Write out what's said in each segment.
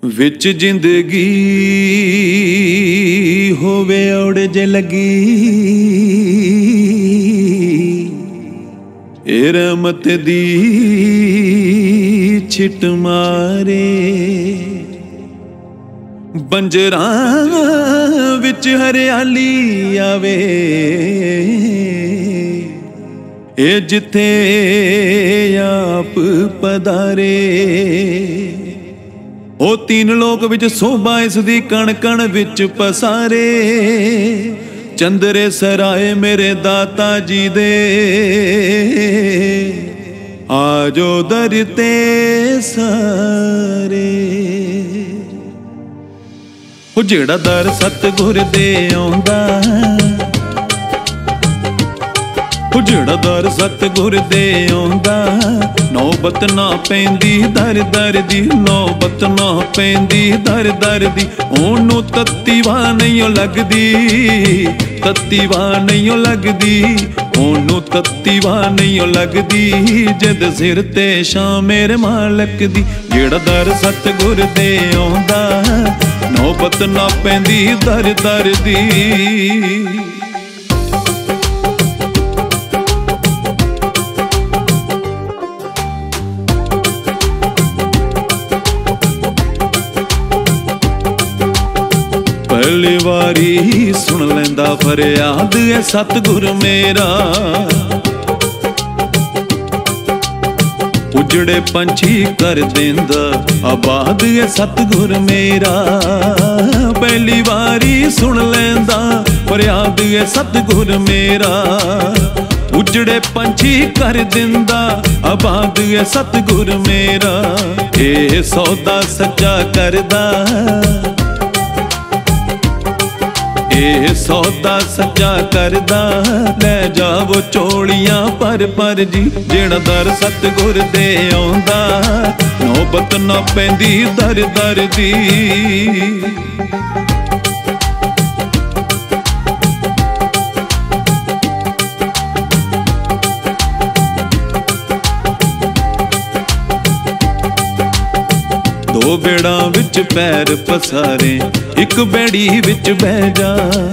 विच जिंदगी होवे औड़ जे लगी, ए रहमत दी छिट मारे। बंजरां विच हरियाली आवे, ए जिथे आप पधारे। ओ तीन लोक विच शोभा इस दी कण कण विच पसारे। चंदरे सराए मेरे दाता जी दे, आजो दर ते सारे। ओ जेड़ा दर सतगुर दे आउंदा, ओ जेड़ा दर सतगुर दे आउंदा, नौबत ना पैंदी दर दर दी, नौबत ना पैंदी दर दर दी। ओनू तत्ती वाह नहीं लगदी, तत्ती वाह नहीं लगदी, ओनू तत्ती वाह नहीं लगदी। जिद सिर ते शां मेरे मालक दी, जेड़ा दर सतगुर दे आउंदा, नौबत ना पैंदी दर दर दी। पहली वारी सुन लैंदा फरियाद है सतगुर मेरा, उजड़े पंछी कर देंदा आबाद है सतगुर मेरा। पहली वारी सुन लैंदा फरियाद है सतगुर मेरा, उजड़े पंछी कर देंदा आबाद है सतगुर मेरा। ए सौदा सच्चा करदा, ए सौदा सच्चा करदा, ले जावो चोलियां पर जी। जेड़ा दर सतगुर दे आउंदा, नौबत ना पैंदी दर दर दी। दो बेड़ा विच पैर पसारे, एक बेड़ी विच बह जा।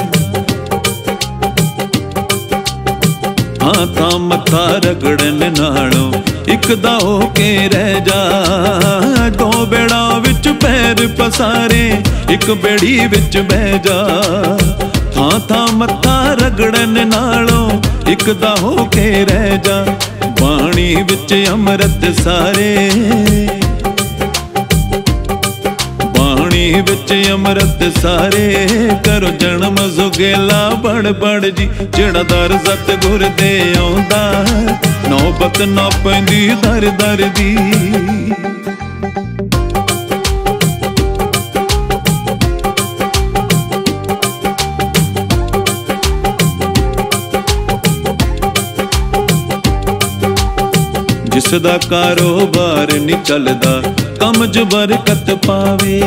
हाँ तां मत्था रगड़न नालों एक दा हो के रह जा। दो बेड़ा विच पैर पसारे, एक बेड़ी विच बह जा। हाँ तां मत्था रगड़न नालों एक दा हो के रह जा। बाणी विच अमृत सारे, विच अमृत सारे, करो जन्म सुगेला बड़ बड़ जी। जेड़ा दर सतगुर दे आउंदा, नौबत ना पैंदी दर दर दी। जिसदा कारोबार नहीं चलदा, कम च बरकत पावे।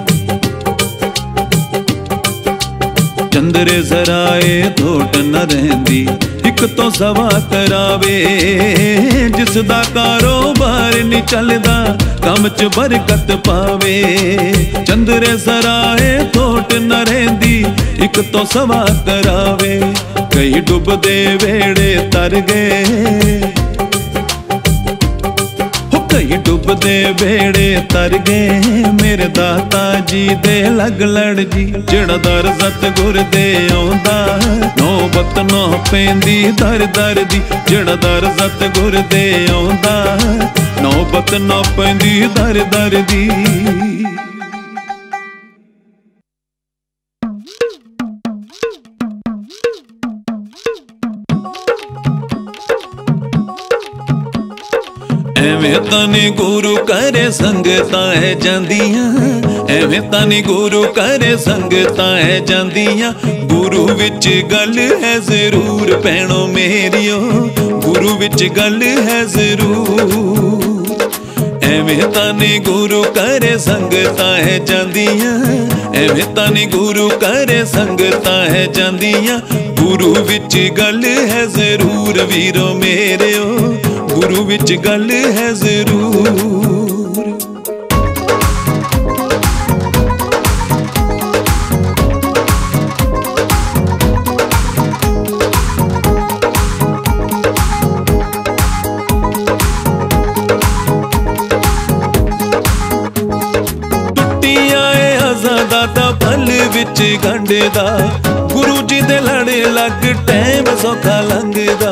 चंदरे सराए थोट न रहंदी, एक तो सवा करावे। जिसदा कारोबार नहीं चलदा, कम च बरकत पावे। चंदरे सराए थोट न रहंदी, एक तो सवा करावे। कई डुबदे वेड़े तर गए, कई डुबदे बेड़े तर गए, मेरे दाता जी दे लग लड़ जी। जेड़ा दर सतगुर दे आउंदा, नौबत ना पैंदी दर दर दी। जेड़ा दर सतगुर दे आउंदा, नौबत ना पैंदी दर दर दी। एवें तानी गुरु करे संगतां है जांदियां, एवें तानी गुरु करे संगतां है जांदियां। गुरु विच गल है जरूर भैणो मेरियो, गुरु विच गल है जरूर। एवें तानी गुरु करे संगतां है जांदियां, एवें तानी गुरु करे संगतां है जांदियां। गुरु विच गल है जरूर वीरो मेरियो, गुरु विच गल है जरूर। विच गंढदा, गुरु जी दे लड़े लग टैम सौखा लंघदा।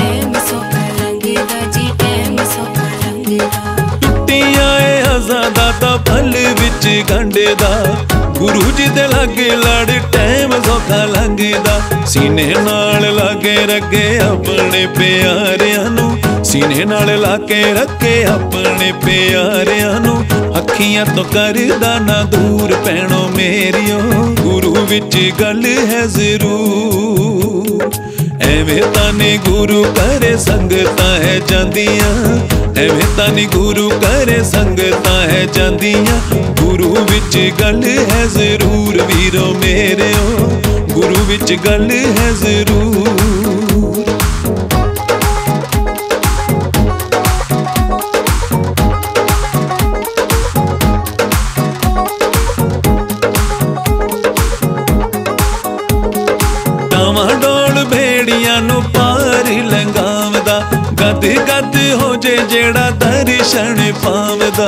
टुटियां आजादा दा पल विच गंढदा, गुरु जी दे लागे लड़ टैम सौखा लंघदा। सीने नाल लागे रखे अपने प्यारियां नू, सीने नाल लाके रखे अपने प्यारियां नू। अखियां तो करदा ना दूर पैणो मेरियो, गुरु विच गल है जरूर। एवें तानी गुरु करे संगतां है जांदियां, एवें तानी गुरु करे संगतां है जांदियां। गुरु विच गल है जरूर वीरो मेरेओ, गुरु विच गल है जरूर। डोल भेड़ियां नू पार लंघावदा, गद गद हो जे जेड़ा दर्शन पावदा।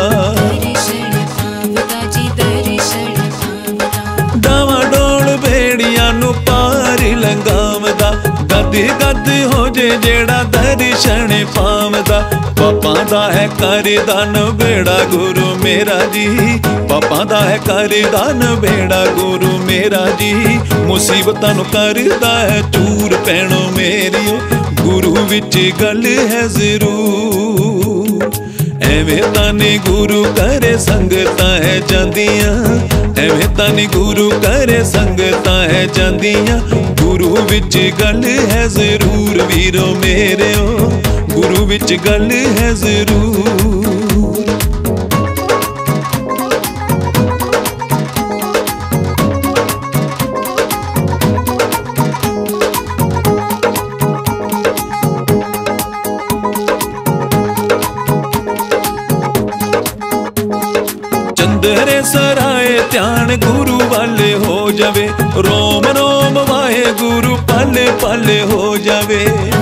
डावा डोल भेड़ियां नू पार लंघावदा, गद गद हो जे जेड़ा दर्शन पावदा। पापा दा है करदान बेड़ा गुरु मेरा जी, पापा दा है करदान बेड़ा गुरु मेरा जी। मुसीबतां नू करदा है चूर पैणो मेरियो, गुरु विच गल है जरूर। एवें तानी गुरु करे संगतां है जांदियां, एवें तानी गुरु करे संगतां है जांदियां। गुरु विच गल है जरूर वीरो मेरेओ, गुरु विच गल है जरूर। चंदरे सराए ध्यान गुरु वाले हो जावे, रोम रोम वाहे गुरु पले पले हो जावे।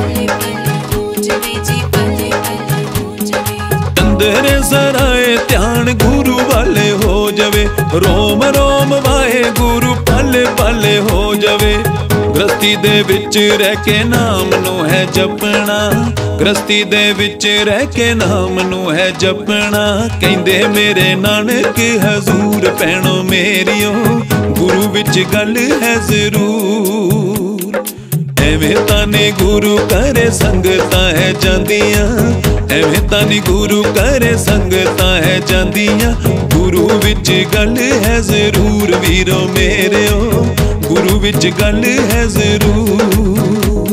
चंदरे सराए ध्यान गुरु वाले हो जावे, रोम रोम वाहे गुरु पले पले हो जावे। गृहस्थी दे विच रह के नाम नू है जपना, गृहस्थी दे विच रह के नाम नू है जपना। कहंदे मेरे नानक हजूर पैणो मेरियो, गुरु विच गल है जरूर। एवें तानी गुरु करे संगतां है जांदियां, एवें तानी गुरु करे संगतां है जांदियां। गुरु विच गल है जरूर वीरो मेरेओ, गुरु विच गल है जरूर।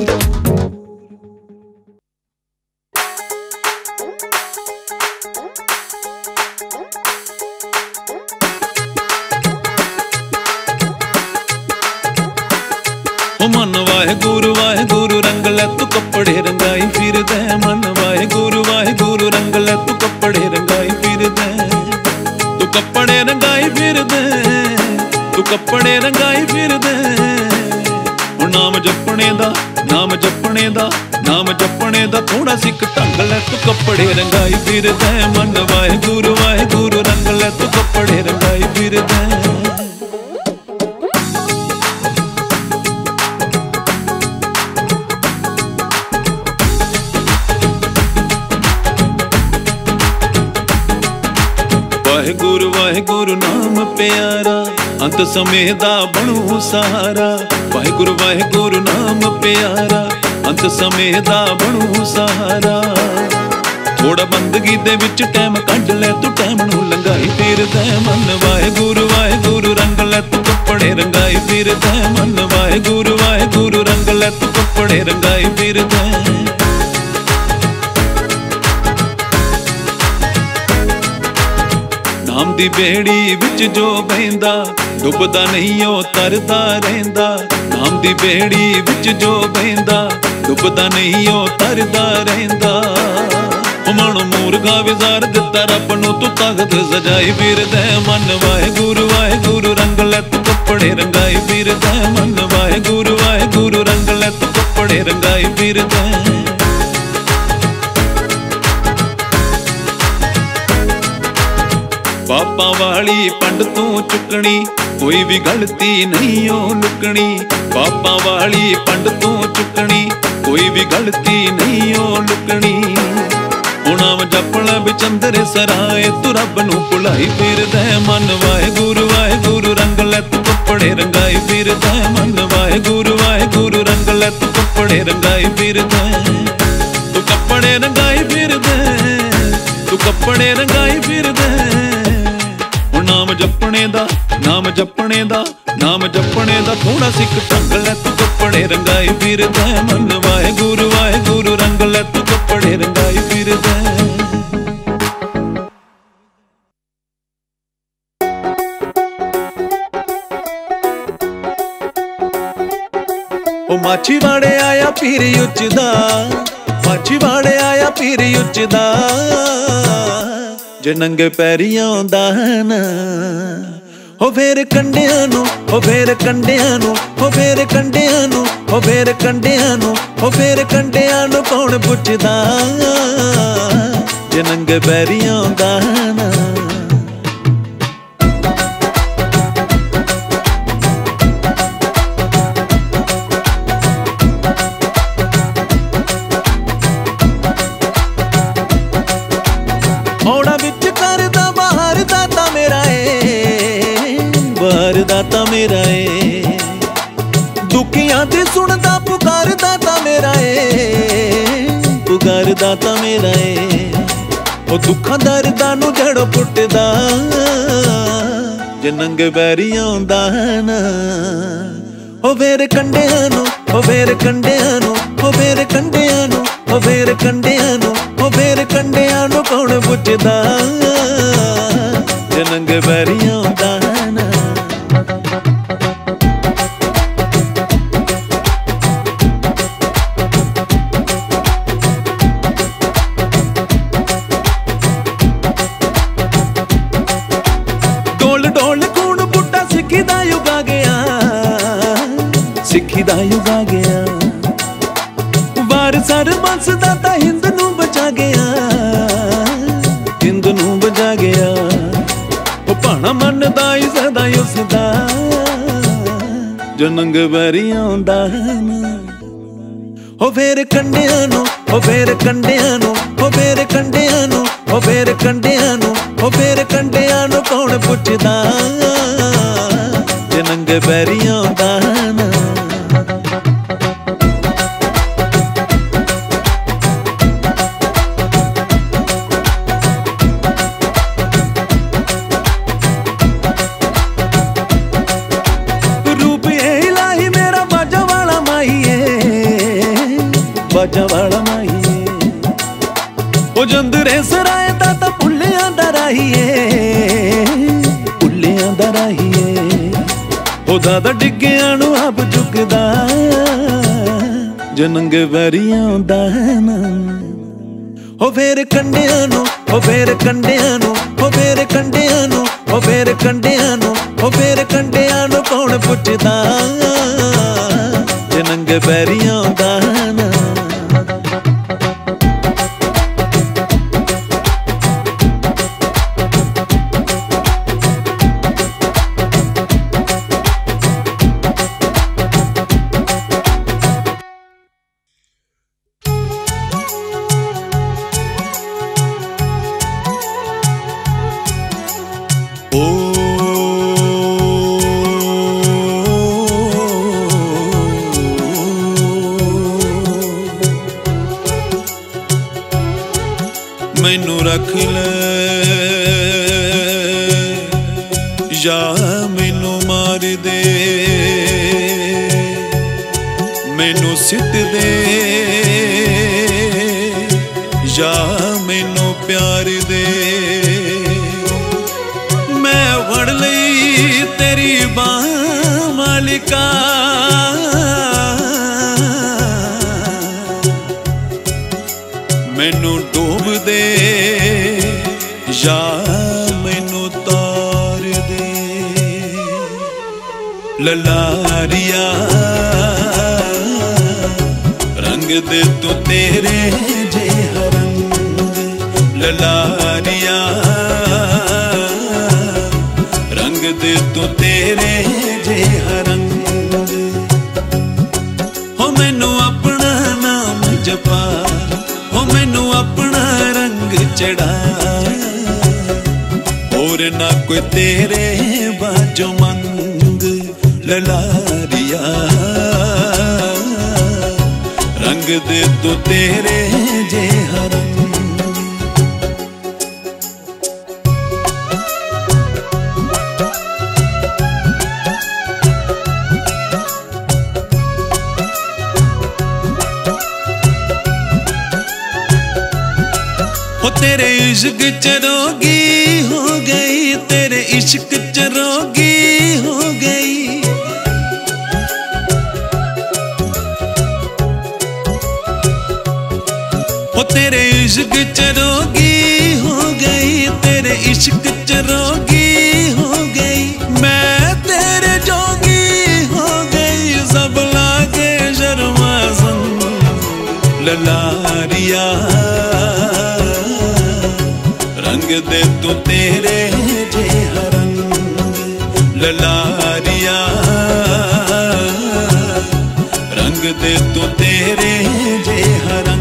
मन वाहे गुरु रंग ले तू कपड़े रंगाई फिर दे। मन वाहे गुरु रंग ले तू कपड़े रंगाई फिर दे। तू कपड़े रंगाई फिर दे, तू कपड़े रंगाई फिर दे। नाम जपने दा, नाम जपने दा, नाम जपने दा थोड़ा सिख ढंग ले तू कपड़े रंगाई फिर दे। मन वाहे गुरु रंग ले तू कपड़े रंगाई फिर दे। वाहेगुरु नाम प्यारा, अंत समय दा बनू सहारा। वाहेगुरु नाम प्यारा, अंत समय दा बनू सहारा। थोड़ा बंदगी दे विच टाइम कढ ले तू, टाइम नू लंघाई फिर दे। मन वाहेगुरु रंग ले तू कपड़े रंगाई फिर दे। मन वाहेगुरु रंग ले तू कपड़े रंगाई फिर दे। नाम दी बेड़ी विच जो बहिंदा, डुबदा नहीं ओ तरदा रहिंदा। नाम दी बेड़ी विच जो बहिंदा, डुबदा नहीं ओ तरदा रहिंदा। मन मूर्खा विजार दिता रब नू तू तख्त सजाई फिर दे। मन वाहेगुरु रंग ले तू कपड़े रंगाई फिर दे। मन वाहेगुरु रंग ले तू कपड़े रंगाई फिर दे। पापा वाली पंड तू चुकनी, कोई भी गलती नहीं ओ लुकनी। पापा वाली पंड तू चुकनी, कोई भी गलती नहीं ओ लुकनी। नाम जपना बिचंदरे सराय, तू रब नू भुलाई फिरदा मन। वाहे गुरु रंग लै तू कपड़े रंगाई फिरदा मन। वाहे गुरु रंग लै तू कपड़े रंगाई फिरदा। तू कपड़े रंगाई फिरदा, तू कपड़े रंगाई फिरदा। नाम जपने दा, नाम जपने दा, नाम जपने दा थोड़ा सिख ढंग लै तू कपड़े रंगाई फिरदा मन। वाहे गुरु रंग लै तू कपड़े रंगाई फिरदा। ओ माछीवाड़े आया पीर उचदा, माछीवाड़े आया पीर उचदा। जे नंगे पैरी आउंदा ना, हो फेर कंडियां नू, हो फेर कंडियां नू, हो फेर कंडियां नू, हो फेर कंडियां नू, हो फेर कंडियां नू कौन पुछदा। जे नंगे पैरी आउंदा ना। दाता मेरा है दुखियां दी सुनदा पुकार दाता मेरा है, पुकार दाता मेरा है। ओ दुखां दर्दां नू जड़ों पुटदा, जे नंगे पैरी आउंदा ना। ओ फेर कंडियां नू, ओ फेर कंडियां नू, ओ फेर कंडियां नू, ओ फेर कंडियां नू, ओ फेर कंडियां नू कौन पुछदा। जे नंगे पैरी आउंदा ना। सिक्खी दा युग आ गया, वार सर बसदा तां हिंद नू बचा गया, हिंद नू बचा गया। ओ भाना मनदा ही सदा उसदा, जो नंगे पैरी आउंदा ना। ओ फेर कंडियां नू, ओ फेर कंडियां नू, ओ फेर कंडियां नू, ओ फेर कंडियां नू, ओ फेर कंडियां नू कौन पुछदा। जे नंगे पैरी आउंदा ना। बाजा वाला माईए ओ जंदरे सराय दाता भुल्लियां दा राहीए, भुल्लियां दा राहीए। ओ दादा डिग्गियां नू आप चुकदा, जे नंगे पैरी आउंदा ना। ओ फेर कंडियां नू, ओ फेर कंडियां नू, ओ फेर कंडियां नू, ओ फेर कंडियां नू, ओ फेर कंडियां नू कौन पुछदा। जे नंगे पैरी आउंदा ना। मैनू रख ले या मैनू मार दे, मैनू सिट दे या मैनू प्यार दे। मैं फड़ लई तेरी बाह मालिका, मैनू डूब दे या मैनू तार दे। ललारिया रंग दे तू तेरे जे रंग, ललारिया चढ़ाया, और ना कोई तेरे बाजो मंग ललारिया, रंग दे तो तेरे जे रंग। तेरे इश्क च रोगी हो गई, तेरे इश्क च रोगी हो गई, ओ तेरे इश्क च रोगी हो गई, तेरे इश्क च रोगी हो गई। मैं तेरे जोगी हो गई, सब लागे शर्मा संग ललारिया, रंग दे तो तेरे जे रंग ललारिया, रंग दे तो तेरे जे रंग।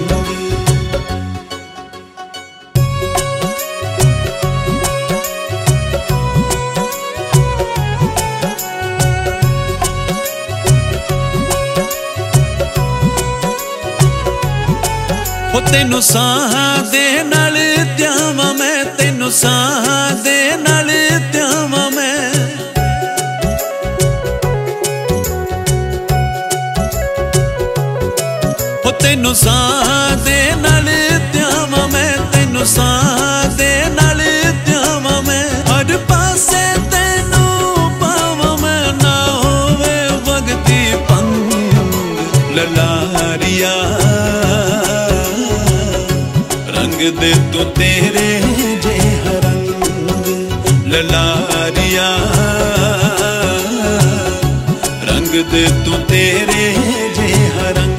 तेनू साह दे नाल त्यावां मैं, तेनू साह दे नाल त्यावां मैं, ओ तेनू साह दे नाल त्यावां मैं, तेनू साह दे नाल त्यावां मैं। हर पासे तेनू पावां मैं, ना होवे वगती पंग ललारिया, रंग दे तो तेरे जे रंग ललारिया, रंग दे तो तेरे जे रंग।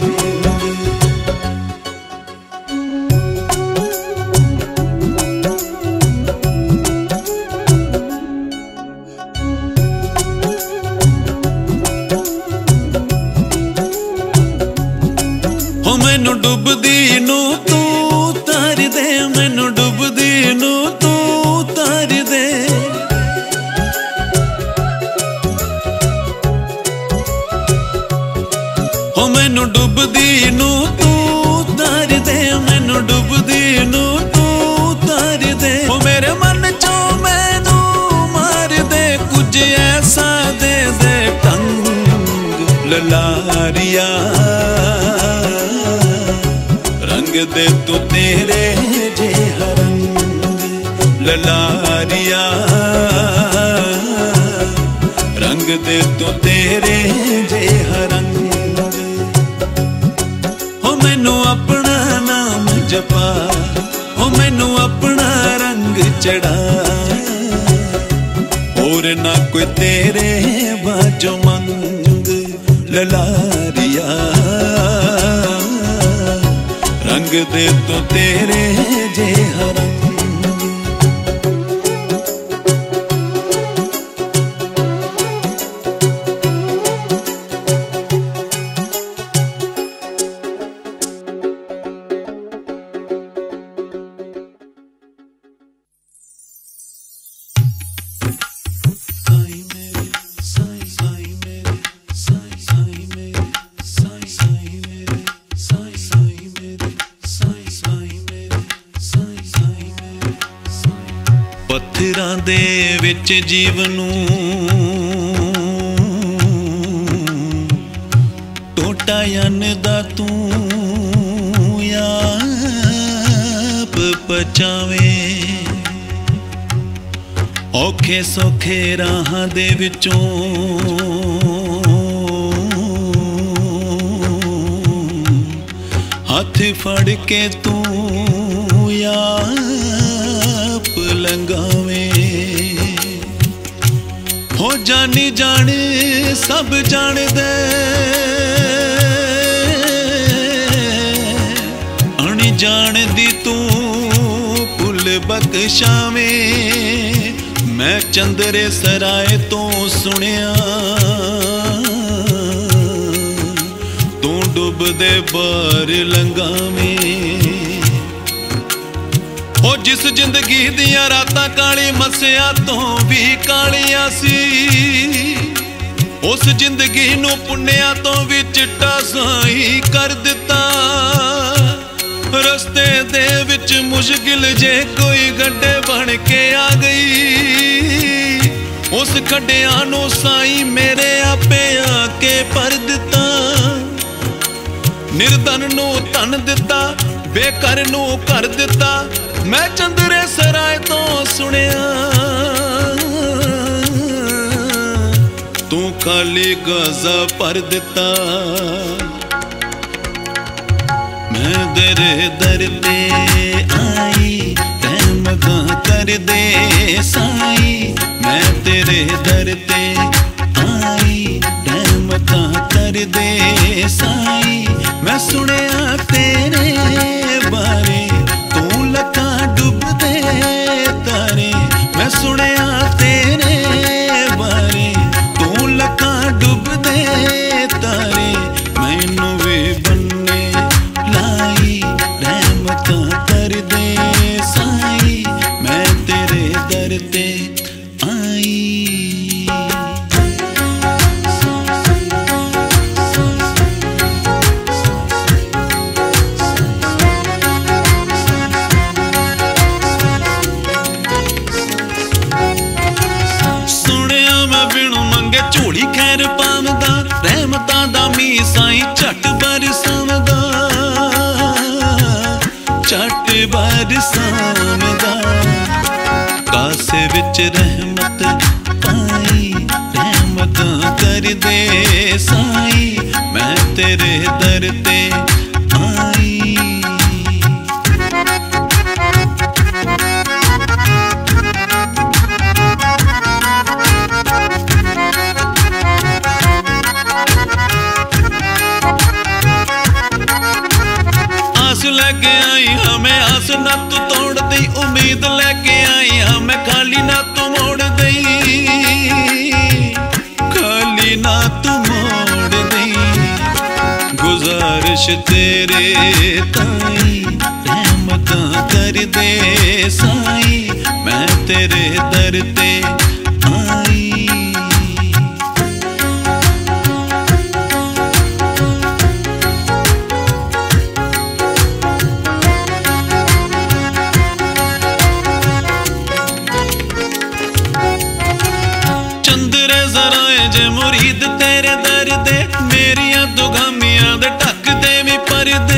हो मैनू डुबदी नू तू तार दे, मैनू डुबदी नू तू तार दे, हो मैनू डुबदी नू तू तार दे, मैनू डुबदी नू तू तार दे। हो मेरे मन चो मैनू मार दे, कुछ ऐसा दे दे ढंग ललारिया, रंग दे तो तेरे जे रंग ललारिया, रंग दे तो तेरे जे रंग। हो मैनू अपना नाम जपा, हो मैनू अपना रंग चढ़ाया, और ना कोई तेरे बाजो मंग ललारिया, रंग दे तो तेरे जे रंग। पत्थरां दे विच जीव नूं टोटा दा तूं आप पचावे, औखे सौखे राहां दे विचों हाथ फड़ के तूं आप लंगावे। हो जानी जान सब जान दे, अनजान दी तू भुल बख्शावे। मैं चंदरे सराय तो सुनिया तू डुबदे बार लंगावे। जिस जिंदगी दियां रातां काली मस्सिया तो भी कालियां सी, उस जिंदगी नू पुन्निया तो भी चिट्टा साई कर दिता। रस्ते दे विच मुश्किल जे कोई गड्ढे बन के आ गई, उस खड्डियां नू साई मेरे आपे आके भर दिता। निर्धन नू धन दिता, बेकर नू कर दिता। मैं चंद्रे सराय तो सुनिया, तू खाली गाजा भर दिता। मैं तेरे दर ते आई, रहमतां कर दे साई। मैं तेरे दर ते आई, रहमतां कर दे साई। मैं सुनिया तेरे बारे, तू लखां डुबदे तारे। मैं सुनिया तेरे बारे, तू लखां डुबदे तारे। मैनू भी बन्ने लाई, रहमतां कर दे साई। मैं तेरे दर ते आई। झोली खैर पावदा, रहमतां दा मी साई झट बरसावदा, झट बरसावदा। कासे विच रहमत पाई, रहमतां कर दे साई। मैं तेरे दर ते आई। लेके आई हाँ मैं आस ना तू तोड़ दी, उम्मीद लेके आई हाँ मैं खाली ना तू मोड़ दी, खाली ना तू मोड़ दी। गुजारिश तेरे ताई, रहमतां कर दे साई। मैं तेरे दर ते आई। जे मुरीद तेरे दर दे, मेरिया दुगामियां दे ढक दे भी परदे,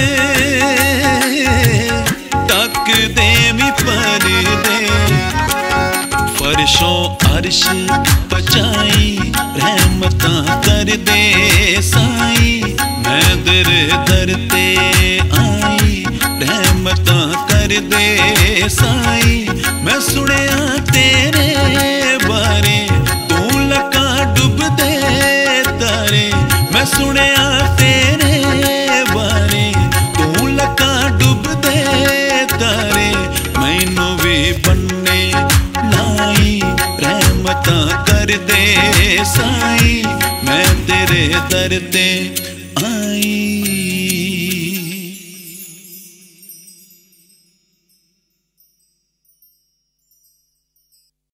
ढक दे भी परदे। फर्शों अर्श बचाई, रहमतां कर दे साई। मैं तेरे दर ते आई, रहमतां कर दे साई। मैं सुनिया तेरे बारे, तू लखां डुबदे तारे। मैं सुनिया तेरे बारे, तू लखां डुबदे तारे। मैनू भी बन्ने लाई, रहमतां कर दे साई। मैं तेरे दर ते आई।